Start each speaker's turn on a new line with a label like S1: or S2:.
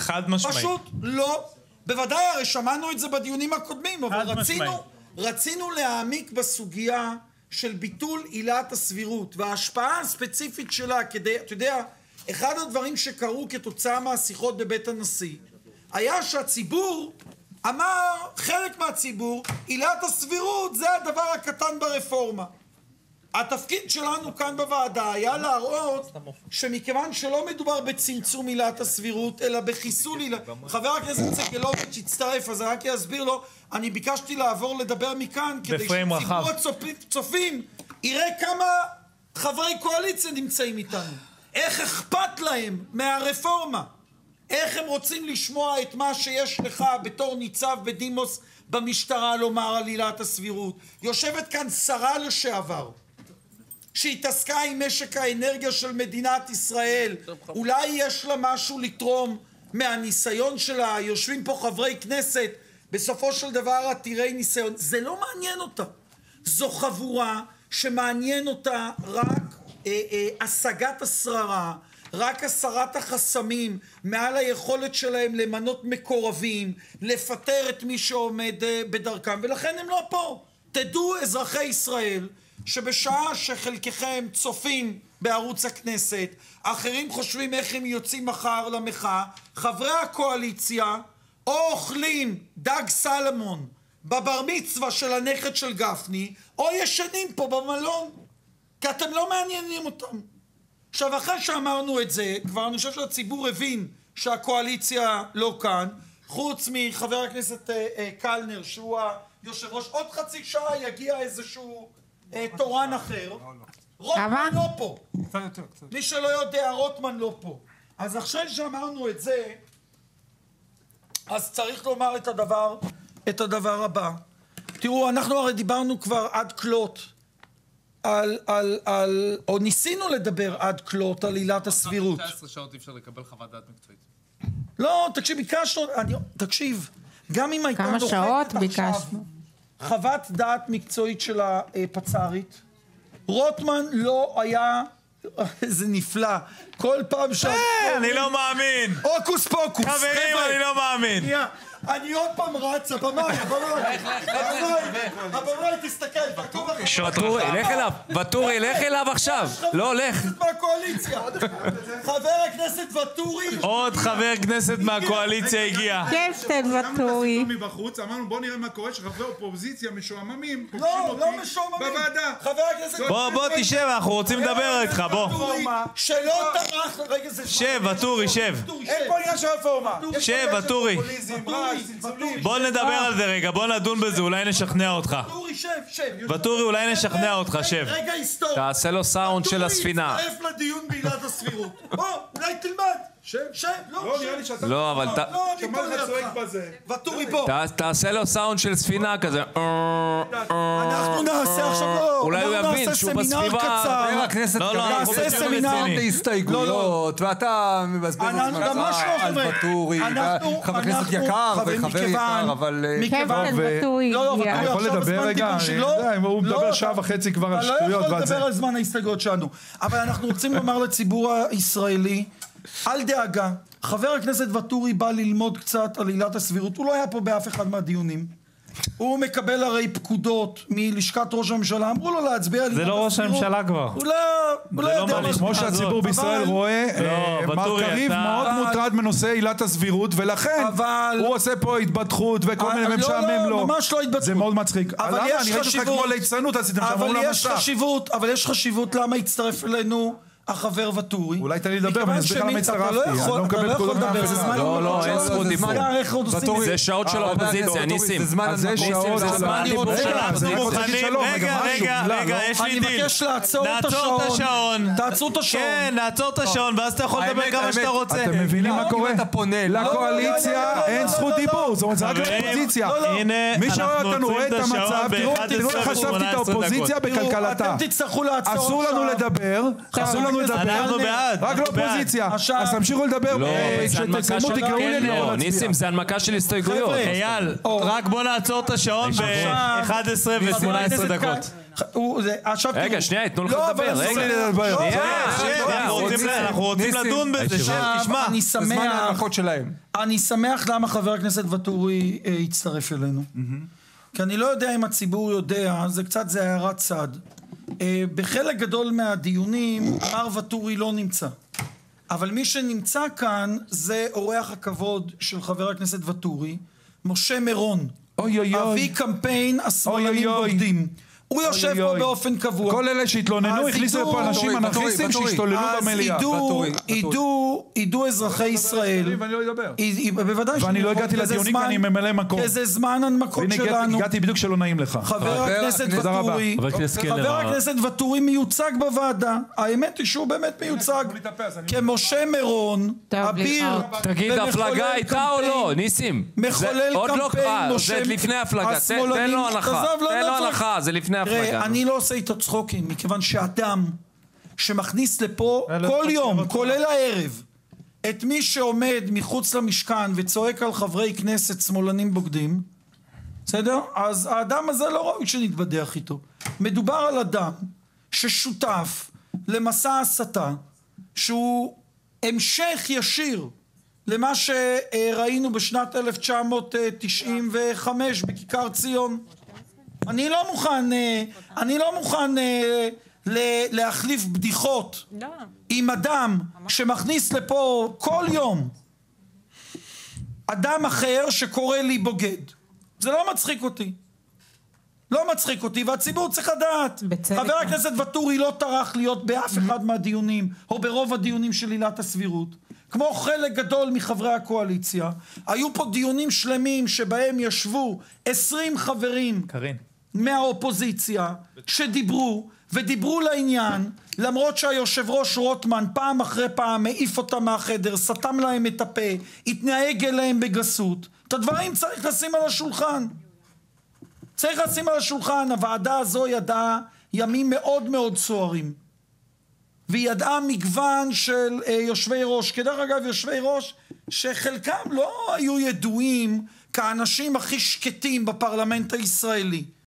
S1: חד משמעית.
S2: פשוט לא. בוודאי, הרי שמענו את זה בדיונים הקודמים, אבל רצינו להעמיק בסוגיה של ביטול עילת הסבירות, וההשפעה הספציפית שלה כדי, אתה יודע, אחד הדברים שקרו כתוצאה מהשיחות בבית הנשיא, היה שהציבור אמר, חלק מהציבור, עילת הסבירות זה הדבר הקטן ברפורמה. התפקיד שלנו כאן בוועדה היה להראות שמכיוון שלא מדובר בצמצום עילת הסבירות, אלא בחיסול עילת... חבר הכנסת סגלוביץ' הצטרף, אז רק אסביר לו, אני ביקשתי לעבור לדבר מכאן, כדי שציבור הצופים יראה כמה חברי קואליציה נמצאים איתנו. איך אכפת להם מהרפורמה? איך הם רוצים לשמוע את מה שיש לך בתור ניצב בדימוס במשטרה לומר על עילת הסבירות? יושבת כאן שרה לשעבר, שהתעסקה עם משק האנרגיה של מדינת ישראל, אולי יש לה משהו לתרום מהניסיון שלה, יושבים פה חברי כנסת, בסופו של דבר עתירי ניסיון, זה לא מעניין אותה. זו חבורה שמעניין אותה רק השגת השררה, רק הסרת החסמים מעל היכולת שלהם למנות מקורבים, לפטר את מי שעומד בדרכם, ולכן הם לא פה. תדעו אזרחי ישראל, שבשעה שחלקכם צופים בערוץ הכנסת, אחרים חושבים איך הם יוצאים מחר למחאה, חברי הקואליציה או אוכלים דג סלמון בבר מצווה של הנכד של גפני, או ישנים פה במלון, כי אתם לא מעניינים אותם. עכשיו, אחרי שאמרנו את זה, כבר אני חושב שהציבור הבין שהקואליציה לא כאן, חוץ מחבר הכנסת קלנר, שהוא היושב ראש, עוד חצי שעה יגיע איזשהו תורן אחר. רוטמן לא פה. מי שלא יודע, רוטמן לא פה. אז אחרי שאמרנו את זה, אז צריך לומר את הדבר הבא. תראו, אנחנו הרי דיברנו כבר עד כלות או ניסינו לדבר עד כלות על עילת הסבירות. 19
S3: שעות אי אפשר לקבל חוות דעת מקצועית.
S2: לא, תקשיב, ביקשנו, תקשיב, גם אם הייתה דוחקת עכשיו חוות דעת מקצועית של הפצ"רית, רוטמן לא היה, זה נפלא, כל פעם ש...
S1: אני לא מאמין.
S2: הוקוס פוקוס.
S1: חברים, אני לא מאמין.
S2: אני עוד פעם רץ, הבמאי, תסתכל,
S4: ואטורי, לך אליו, ואטורי, לך אליו עכשיו. לא, לך.
S2: חבר הכנסת ואטורי.
S1: עוד חבר כנסת מהקואליציה הגיע.
S5: קפטן ואטורי.
S6: אמרנו בוא נראה מה קורה שחברי אופוזיציה משועממים.
S2: לא משועממים.
S6: בוועדה.
S2: חבר הכנסת...
S1: בוא תשב, אנחנו רוצים לדבר איתך, בוא.
S2: שלא טרח לרגע זה...
S1: שב, ואטורי, שב.
S2: אין פה עניין של רפורמה.
S1: שב, ואטורי. בוא נדבר על זה רגע, בוא נדון בזה, אולי נשכנע אותך.
S2: ואטורי, שב.
S1: ואטורי, אולי נשכנע אותך, שב.
S2: רגע היסטורי.
S4: תעשה לו סאונד של הספינה.
S2: ואטורי יצטרף לדיון בעילת הסבירות. בוא, אולי תלמד. שב.
S6: לא, נראה לי שאתה...
S4: לא, אבל...
S6: שמע לך צועק בזה.
S2: ואטורי, בוא.
S4: תעשה לו סאונד של ספינה כזה.
S2: אנחנו נעשה עכשיו...
S4: אולי הוא יבין שהוא בסביבה...
S7: חבר הכנסת
S2: נעשה סמינר
S7: להסתייגויות, ואתה מבזבז את זמנך על ואטורי, חבר כנסת יקר וחבר יקר, אבל...
S5: קפטן ואטורי.
S7: אני יכול לדבר רגע? הוא מדבר שעה וחצי כבר על שטויות.
S2: אתה לא יכול לדבר על זמן ההסתייגויות שלנו, אבל אנחנו רוצים לומר לציבור הישראלי, אל דאגה, חבר הכנסת ואטורי בא ללמוד קצת על עילת הסבירות, הוא לא היה פה באף אחד מהדיונים, הוא מקבל הרי פקודות מלשכת ראש הממשלה, אמרו לו להצביע על עילת הסבירות.
S1: זה לא ראש הממשלה כבר.
S2: הוא לא יודע מה...
S7: כמו שהציבור בישראל רואה, מר קריב מאוד מוטרד מנושא עילת הסבירות, ולכן הוא עושה פה התבדחות וכל מיני משעמם לו.
S2: ממש לא התבדחות.
S7: זה מאוד מצחיק. למה? אני ראיתי אותך כמו ליצנות עשיתם שם, אמרו למסע.
S2: אבל יש חשיבות למה הצטרף אלינו החבר ואטורי.
S7: אולי תן לי לדבר ואני אסביר למה הצטרפתי. אני לא מקבל פקודות מאף אחד.
S4: לא, אין זכות דיבור. זה שעות של האופוזיציה, ניסים.
S7: זה שעות של
S4: זמן דיבור של האופוזיציה.
S1: רגע, יש לי דיל.
S2: אני מבקש לעצור את השעון. תעצרו את השעון.
S1: כן, נעצור את השעון, ואז אתה יכול לדבר כמה שאתה רוצה.
S7: אתם מבינים מה קורה? לקואליציה אין זכות דיבור, זאת אומרת, זה רק לאופוזיציה. מי שרואה אותנו רואה את המצב, תראו איך חשבתי את האופוזיציה בכלכלתה. אסור לנו לדבר,
S1: אנחנו בעד.
S7: רק לאופוזיציה. אז תמשיכו לדבר. כשתסיימו תקראו לי, אני יכול להצביע.
S4: ניסים, זה הנמקה של הסתייגויות.
S1: אייל, רק בוא נעצור את השעון ב-11 ו-18 דקות.
S4: רגע, שנייה, תנו לך לדבר.
S1: אנחנו רוצים לדון בזה, תשמע.
S2: אני שמח למה חבר הכנסת ואטורי הצטרף אלינו. כי אני לא יודע אם הציבור יודע, זה קצת זה הערת צד. בחלק גדול מהדיונים מר ואטורי לא נמצא. אבל מי שנמצא כאן זה אורח הכבוד של חבר הכנסת ואטורי, משה מירון. אבי קמפיין השמאלנים בוגדים. הוא יושב פה באופן קבוע.
S7: כל אלה שהתלוננו הכניסו פה אנשים אנרכיסטים שהשתוללו במליאה.
S2: ידעו אזרחי ישראל.
S7: ואני לא הגעתי לדיונים כי אני ממלא מקום.
S2: כי זה זמן הנמקות שלנו.
S7: הגעתי בדיוק שלא נעים לך.
S2: חבר הכנסת ואטורי מיוצג בוועדה. האמת היא שהוא באמת מיוצג. כמשה מירון, אביר.
S4: תגיד, הפלגה הייתה או לא? ניסים.
S2: מחולל קמפיין.
S4: זה לפני הפלגה. תן לו הנחה. זה לפני הפלגה.
S2: אני לא עושה איתו צחוקים, מכיוון שאדם שמכניס לפה כל יום, כולל הערב, את מי שעומד מחוץ למשכן וצועק על חברי כנסת שמאלנים בוגדים, בסדר? אז האדם הזה לא ראוי שנתבדח איתו. מדובר על אדם ששותף למסע הסתה, שהוא המשך ישיר למה שראינו בשנת 1995 בכיכר ציון. אני לא מוכן להחליף בדיחות עם אדם שמכניס לפה כל יום אדם אחר שקורא לי בוגד. זה לא מצחיק אותי. לא מצחיק אותי, והציבור צריך לדעת. חבר הכנסת ואטורי לא טרח להיות באף אחד מהדיונים, או ברוב הדיונים של עילת הסבירות. כמו חלק גדול מחברי הקואליציה. היו פה דיונים שלמים שבהם ישבו 20 חברים מהאופוזיציה שדיברו, ודיברו לעניין, למרות שהיושב ראש רוטמן פעם אחרי פעם העיף אותם מהחדר, סתם להם את הפה, התנהג אליהם בגסות. את הדברים צריך לשים על השולחן. צריך לשים על השולחן. הוועדה הזו ידעה ימים מאוד מאוד סוערים. והיא ידעה מגוון של יושבי ראש. כדרך אגב, יושבי ראש שחלקם לא היו ידועים כאנשים הכי שקטים בפרלמנט הישראלי.